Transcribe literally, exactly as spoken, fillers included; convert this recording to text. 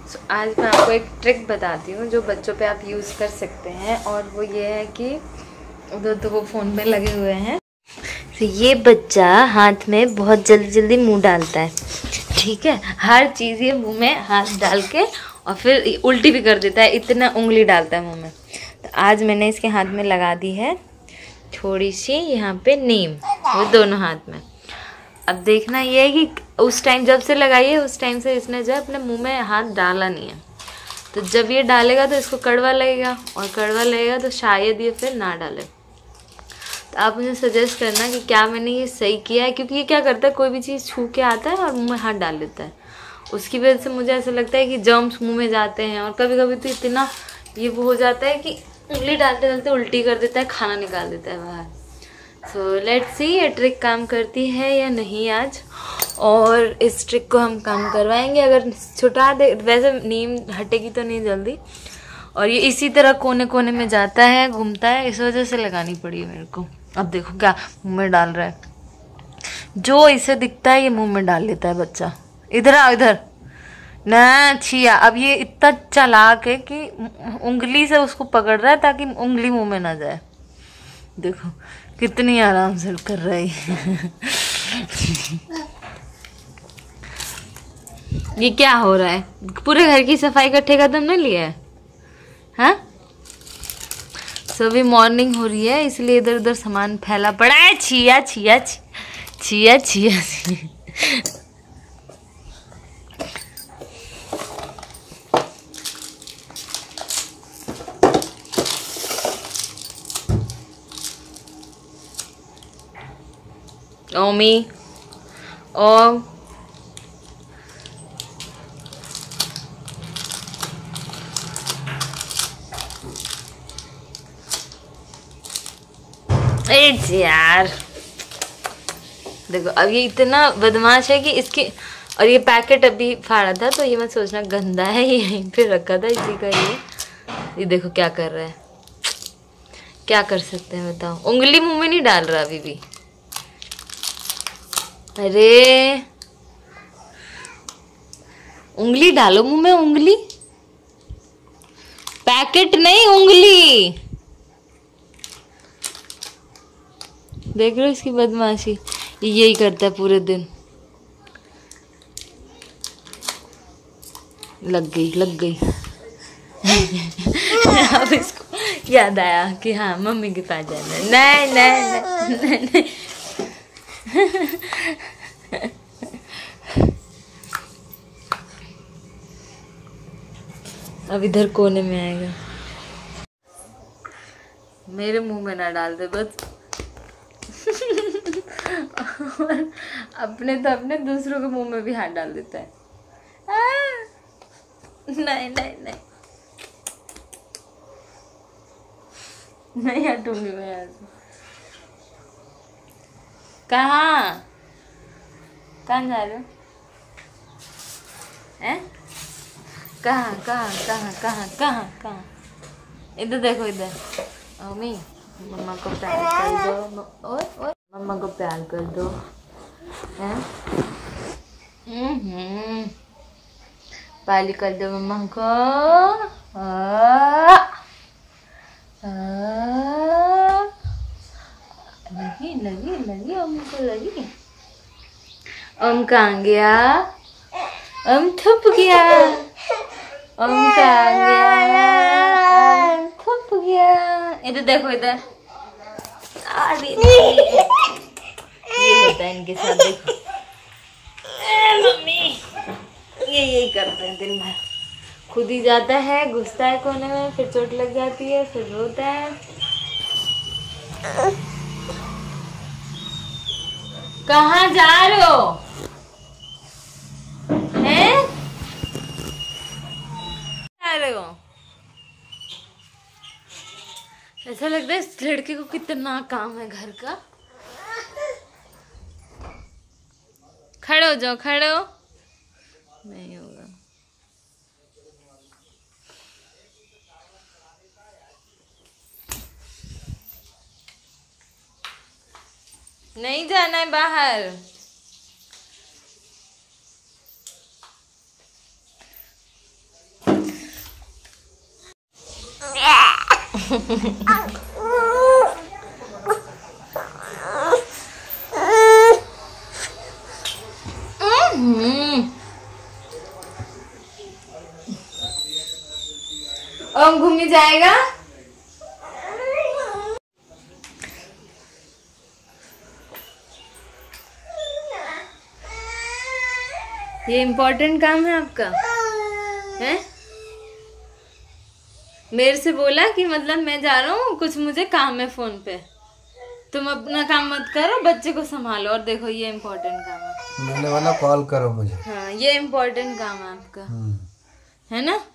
so, आज मैं आपको एक ट्रिक बताती हूँ जो बच्चों पे आप यूज़ कर सकते हैं, और वो ये है कि उधर तो वो फ़ोन में लगे हुए हैं। तो ये बच्चा हाथ में बहुत जल्दी जल्दी मुंह डालता है, ठीक है, हर चीज़ ये मुंह में हाथ डाल के और फिर उल्टी भी कर देता है, इतना उंगली डालता है मुंह में। तो आज मैंने इसके हाथ में लगा दी है थोड़ी सी यहाँ पे नीम, वो दोनों हाथ में। अब देखना ये है कि उस टाइम जब से लगाई है उस टाइम से इसने जो अपने मुंह में हाथ डाला नहीं है। तो जब ये डालेगा तो इसको कड़वा लगेगा, और कड़वा लगेगा तो शायद ये फिर ना डाले। तो आप मुझे सजेस्ट करना कि क्या मैंने ये सही किया है, क्योंकि ये क्या करता है, कोई भी चीज़ छू के आता है और मुंह में हाथ डाल देता है। उसकी वजह से मुझे ऐसा लगता है कि जर्म्स मुंह में जाते हैं, और कभी कभी तो इतना ये वो हो जाता है कि उंगली डालते डालते उल्टी कर देता है, खाना निकाल देता है बाहर। सो लेट्स सी ये ट्रिक काम करती है या नहीं आज, और इस ट्रिक को हम काम करवाएंगे। अगर छुटा दे, वैसे नीम हटेगी तो नहीं जल्दी, और ये इसी तरह कोने कोने में जाता है, घूमता है, इस वजह से लगानी पड़ी है मेरे को। अब देखो क्या मुंह में डाल रहा है, जो इसे दिखता है ये मुंह में डाल लेता है बच्चा। इधर आओ, इधर ना छिया। अब ये इतना चालाक है कि उंगली से उसको पकड़ रहा है ताकि उंगली मुंह में ना जाए। देखो कितनी आराम से कर रही है। ये क्या हो रहा है, पूरे घर की सफाई का ठेका तुमने लिया है? हाँ, सभी मॉर्निंग हो रही है इसलिए इधर उधर सामान फैला पड़ा है। छिया छिया छिया छिया छिया। ओमी ओम यार देखो, अब ये इतना बदमाश है कि इसके, और ये पैकेट अभी फाड़ा था तो ये मत सोचना गंदा है, ये यहीं पे रखा था इसी का। ये ये देखो क्या कर रहा है, क्या कर सकते हैं बताओ। उंगली मुंह में नहीं डाल रहा अभी भी। अरे उंगली डालो मुंह में, उंगली, पैकेट नहीं उंगली। देख रहे हो इसकी बदमाशी, यही करता है पूरे दिन। लग गई लग गई। अब इसको याद आया कि हाँ मम्मी के पास जाना है। नहीं नहीं नहीं नहीं, नहीं। अब इधर कोने में आएगा। मेरे मुंह में ना डाल दे बस। और अपने तो अपने, दूसरों के मुंह में भी हाथ डाल देता है। आ, नहीं नहीं नहीं नहीं हटूंगी मैं यहाँ से। कहाँ कहाँ जा रहे हो? हैं? कहाँ कहाँ कहाँ कहाँ कहाँ कहाँ? इधर देखो, इधर। मम्मी मम्मा को प्यार कर दो, ओए ओए मम्मा को प्यार कर दो। हैं? हम्म, पाली कर दो मम्मा को। आ, आ, लगी लगी लगी ओम को लगी। ओम कहाँ गया? ओम थुप गया। ओम कहाँ गया? ओम थुप गया। इधर देखो, इधर। अरे ये होता है इनके साथ, देखो मम्मी ये यही करते हैं दिन भर। खुद ही जाता है, घुसता है कोने में, फिर चोट लग जाती है, फिर रोता है। कहाँ जा रहे हो? हैं? जा रहे हो? ऐसा लगता है इस लड़के को कितना काम है घर का। खड़े हो जाओ, खड़े हो। नहीं होगा। नहीं जाना है बाहर। ओम घूमी जाएगा। ये इम्पोर्टेंट काम है आपका है? मेरे से बोला कि मतलब मैं जा रहा हूँ, कुछ मुझे काम है फोन पे, तुम अपना काम मत करो, बच्चे को संभालो। और देखो ये इम्पोर्टेंट काम है। मैंने बोला कॉल करो मुझे। हाँ ये इम्पोर्टेंट काम है आपका, है ना?